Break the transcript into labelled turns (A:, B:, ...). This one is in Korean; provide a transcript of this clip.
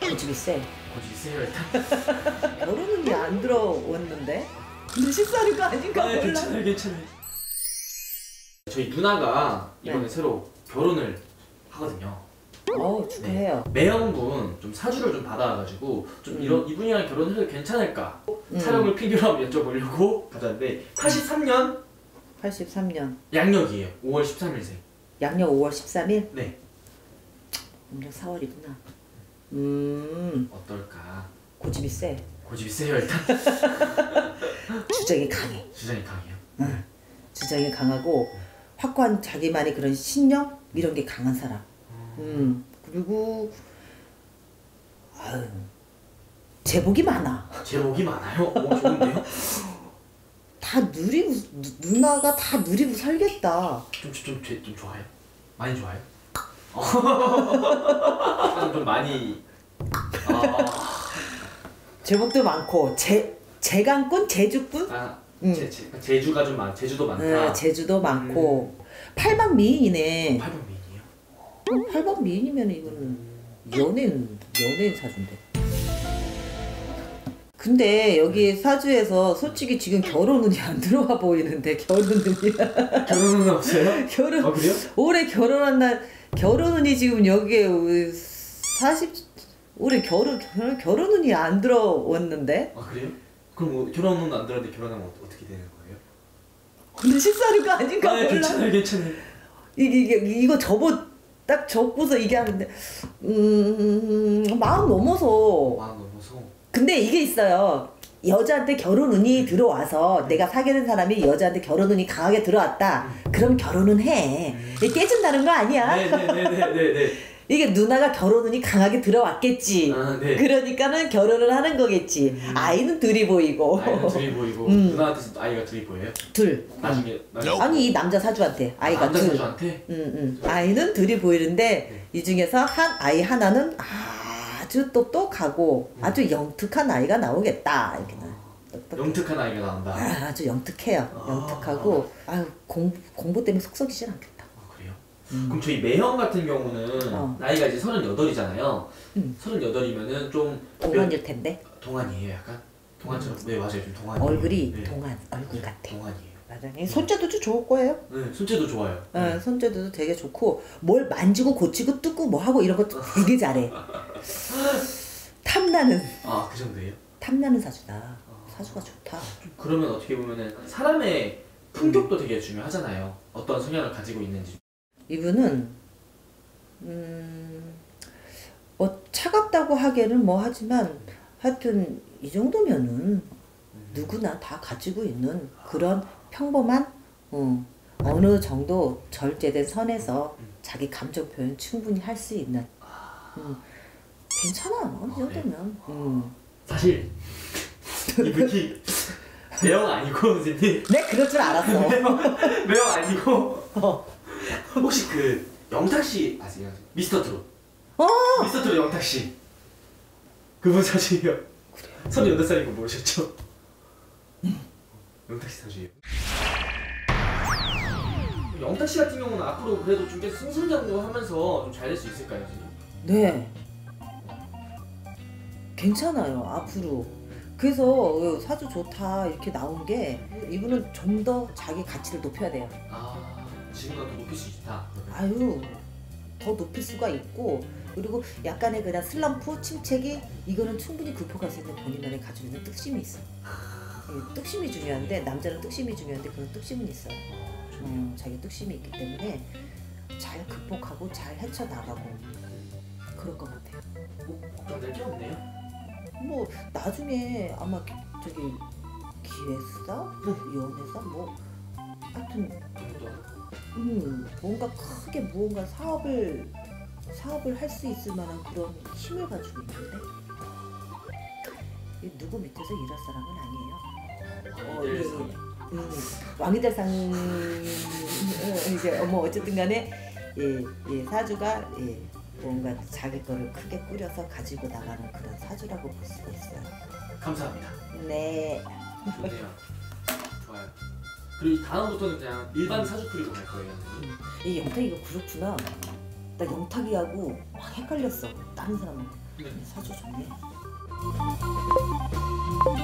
A: 고집이 세.
B: 고집이 세요 일단.
A: 결혼은 안 들어왔는데? 근데 식사하는 거 아닌가 몰라.
B: 괜찮아요 괜찮아요. 저희 누나가 이번에
A: 네. 새로
B: 결혼을 하거든요.
A: 축하해요.
B: 네. 매형분 좀 사주를 좀 받아가지고 좀 이분이랑 결혼해도 괜찮을까? 촬영을 필요로 한번 여쭤보려고 받았는데 83년
A: 83년.
B: 양력이에요. 5월 13일생.
A: 양력 5월 13일?
B: 네.
A: 음력 4월이구나.
B: 어떨까?
A: 고집이 세.
B: 고집이 세요 일단.
A: 주장이 강해.
B: 주장이 강해요.
A: 응. 주장이 강하고 확고한 자기만의 그런 신념 이런 게 강한 사람. 그리고 제복이 많아.
B: 제복이 많아요? 오 좋은데요?
A: 다 누리고 누나가 다 누리고 살겠다.
B: 좀 좋아요? 많이 좋아요? 좀 많이.
A: 제복도 많고 제강꾼, 제주꾼.
B: 제주가 좀 제주도 많다.
A: 제주도 많고 팔방 미인이네.
B: 팔방 미인이요?
A: 팔방 미인이면 이거는 연예인 사주인데. 근데 여기 사주에서 솔직히 지금 결혼운이 안 들어와 보이는데 결혼운이
B: 결혼은 없어요? 그래요?
A: 올해 결혼한 날 결혼운이 지금 여기에 올해 결혼운이 안 들어왔는데.
B: 그래요? 그럼 뭐 결혼은 안 들었는데 결혼하면 어떻게 되는 거예요?
A: 근데 식사하는 거 아닌가 몰라.
B: 괜찮아요.
A: 이거 딱 접고서 이게 하는데 마음 넘어서. 근데 이게 있어요. 여자한테 결혼운이 들어와서 내가 사귀는 사람이 여자한테 결혼운이 강하게 들어왔다. 그럼 결혼은 해. 이게 깨진다는 거 아니야?
B: 네네네네.
A: 이게 누나가 결혼운이 강하게 들어왔겠지.
B: 네.
A: 그러니까는 결혼을 하는 거겠지. 아이는 둘이 보이고.
B: 누나한테서 아이가 둘이 보여요?
A: 둘.
B: 나중에.
A: 아니 이 남자 사주한테 아이가
B: 남자
A: 둘.
B: 사주한테?
A: 아이는 둘이 보이는데 이 중에서 아이 하나는 아주 똑똑하고 아주 영특한 아이가 나오겠다. 이렇게
B: 영특한 아이가 나온다.
A: 아주 영특해요. 영특하고 공부 때문에 속 썩이진 않겠다.
B: 그래요? 그럼 저희 매형 같은 경우는 나이가 이제 38이잖아요. 38이면은 좀
A: 동안일 텐데.
B: 동안이에요 약간? 동안처럼? 네 맞아요 좀 동안이에요.
A: 얼굴이 동안 얼굴 같아.
B: 동안이에요.
A: 맞아요. 손재주도 좋을 거예요.
B: 네 손재도 좋아요.
A: 네, 손재주도 되게 좋고 뭘 만지고 고치고 뜯고 뭐 하고 이런 거 되게 잘해. 탐나는.
B: 그 정도예요?
A: 탐나는 사주다. 사주가 좋다.
B: 그러면 어떻게 보면은 사람의 품격도 되게 중요하잖아요. 어떤 성향을 가지고 있는지. 이분은
A: 차갑다고 하기에는 뭐 하지만 하여튼 이 정도면은 누구나 다 가지고 있는 그런 평범한 어느 정도 절제된 선에서 자기 감정 표현 충분히 할 수 있는 괜찮아. 이 정도면.
B: 사실 이분이 매형 아니고 선생님.
A: 네 그럴 줄 알았어.
B: 매형 아니고 혹시 그 영탁씨 아세요? 미스터 트롯. 미스터 트롯 영탁씨. 그분 사주예요. 그래요? 38살인 거 모르셨죠? 영탁씨 사주예요. 영탁씨 같은 경우는 앞으로 그래도 좀 계속 승승장구하면서 좀 잘 될 수 있을까요? 지금?
A: 네. 괜찮아요 앞으로. 그래서 사주 좋다 이렇게 나온 게 이분은 좀 더 자기 가치를 높여야 돼요.
B: 지금보다 더 높일 수 있다.
A: 더 높일 수가 있고 그리고 약간의 그냥 슬럼프, 침체기 이거는 충분히 극복할 수 있는 본인만의 가지고 있는 뜻심이 있어. 뜻심이 중요한데 남자는 뜻심이 중요한데 그런 뜻심은 있어요. 자기 뜻심이 있기 때문에 잘 극복하고 잘 헤쳐나가고 그럴 것 같아요.
B: 걱정될 게 없네요.
A: 뭐 나중에 아마 저기 기획사, 연예사 뭐 하여튼 뭔가 크게 무언가 사업을 할 수 있을 만한 그런 힘을 가지고 있는데 누구 밑에서 일할 사람은 아니에요. 왕이 될 상 이제 어쨌든 간에 사주가 뭔가 자기 거를 크게 꾸려서 가지고 나가는 그런 사주라고 볼 수가 있어요.
B: 감사합니다.
A: 네.
B: 좋네요. 좋아요. 그리고 다음부터는 그냥 일반 사주 풀이로 갈 거예요.
A: 이 영탁이가 그렇구나. 나 영탁이하고 막 헷갈렸어. 다른 사람한테. 사주 좋네.